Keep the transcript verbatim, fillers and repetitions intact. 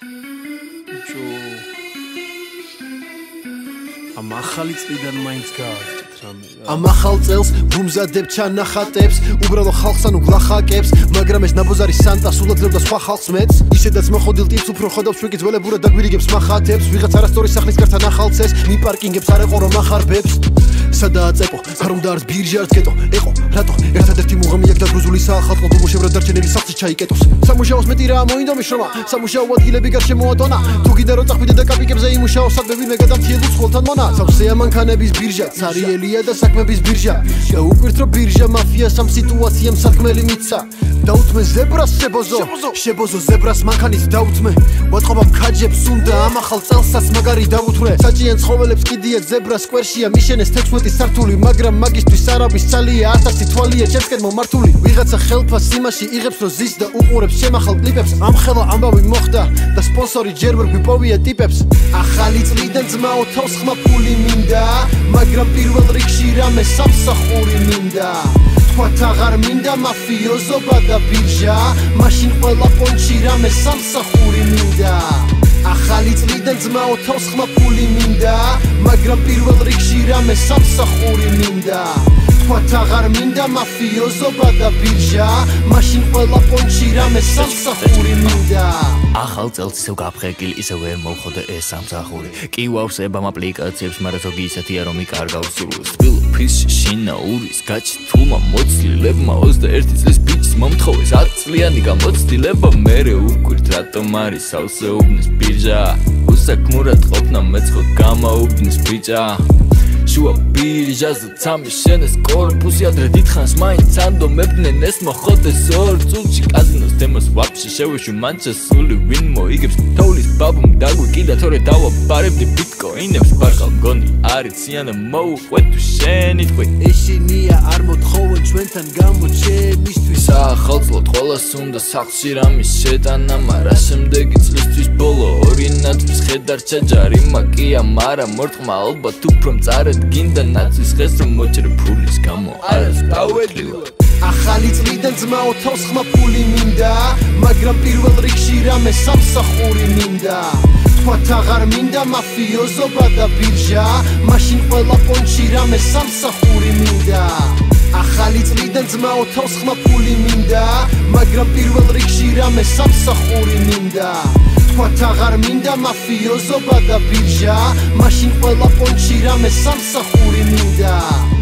Am ახალი წლიდან მაინც გააჩნდეთ რამე. Am ახალ წელს ვუმზადებ ჩანახატებს, უბრალო ხალხს ანუ გლახაკებს, მაგრამ ეს ნაბოზარი სანტა სულად ძლევდა სხვა ხალხს მეც. ისედაც მოხოდილ ტიპს უფრო ხედავს შეკიძველებურად და გვირიგებს მახათებს, ვიღაც არასწორი სახლის გართან ახალცეს, მიპარკინგებს არ ეყო რომ ახარბებს. სადაა წეპო, არ უნდა არც ბირჟა არც გეტო, ეყო, რატო? ერთადერთი მუღამი აქ და გრუზულისაა ხალხო დუმუშევრად დარჩენილი სახლში ჩაიკეტოს. სამუშაოს მეტი რა მოინდომი შრომა, სამუშაო ადგილები გარშემო მოატონა, თუ კიდე რო წახვიდე და კაპიკებზე იმუშაო სადმე ვინმე გადამთიელოს ხოლთან მონა. სავსეა მანქანების ბირჟა, ცარიელია და საქმების ბირჟა. და უკვირთ რომ ბირჟა მაფიას ამ სიტუაციამ სათქმელი მიცა. დაუთმე ზებრას შებოზო, შებოზო ზებრას მანქანით დაუთმე. ვატყობამ ქაჯებს უნდა ამ ახალ წელსაც მაგარი დავუთვრე. საჭიან ცხოველებს კიდია ზებრა სკვერშია, მიშენეს თექვსმეტი სართული, მაგრამ მაგისტვის არავის ძალია ათასი თვალია ჩემსკენ მომართული. ვიღაცა ხელფას იმაში იღებს რომ ზის და უყურებს შემახალ კლიპებს, ამ ხელა ამბავი მოხდა და სპონსორი ჯერ ვერ გვიპოვია ტიპებს. ახალი წლიდან ძმაო თავს ხმა ფული მინდა, მაგრამ პირველ რიგში რამე სამსახური მინდა. თქვათ აღარ მინდა მაფიოზობა და ბირჟა, მაშინ ყველა პონჩი რამე სამსახური მინდა. ახალი წლიდან ძმაო თავს ხმა ფული მინდა, მაგრამ პირველ რიგში რამე სამსახური მინდა. თქვათ აღარ მინდა მაფიოზობა და ბირჟა, მაშინ ყველა პონჩი რამე სამსახური მინდა. ახალ წელს ისევ გაფრთხილი, ისევ ვერ მოვხოდე ეს სამსახური. კი ვავსებ ამ აპლიკაციებს, მაგრამ ზოგი ისეთია რომ იკარგავს სულს. თბილფის შინაურის გაჩი თულმა მოცლილებმა ოცდაერთი წლის ბიჭს მომთხოვეს ათი წლიანი გამოცდილება. მერე უკვირთ რატომ არის სავსეუბნის ბირჟა, უსაქმურად ყოფნა მეცხო გამაუბნის ბიჭა. შუა ბირჟაზე წამიშენეს კორპუსი, ადრე დიდხანს მაინც ანდომებდნენ ეს მოხოდეს ორ წუთში. კაზინოს თემას ვაფშე შევეშვი მან ჩასული, ვინ მოიგებს თოვლის ბაბუმ დაგვიკიდა თორე დავაბარებდი ბიტკოინებს. ბარკალ მგონი არიციან მოუყვეთ თუ შენი თქვი, ეშინია არ მოთხოვენ ჩვენთან გამოჩენისთვის. საახალწლოდ ყველას უნდა სახლში რამის შეტანა, მაგრამ შემდეგი წლისთვის ბოლო ორი ნათვის ხედარჩა ჯარი მაკია, მაგრამ მორტყმა ალბათ უფრო მწარედ გინდა ნაცის ხეს რომ მოჭრე ფულის გამო არას დავეჭილა. ახალი წლიდან ძმაო თავს ხმა ფული მინდა, მაგრამ პირველ რიგში რამე სამსახური მინდა. თქვათ აღარ მინდა მაფიოზობა და ბირჟა, მაშინ ყველა პონჩი რამე სამსახური მინდა. ახალი წლიდან ძმაო თავს ხმა ფული მინდა, მაგრამ პირველ რიგში რამე სამსახური მინდა. თქვათ აღარ მინდა მაფიოზობა და ბირჟა, მაშინ ყველა პონჩი რამე სამსახური მინდა.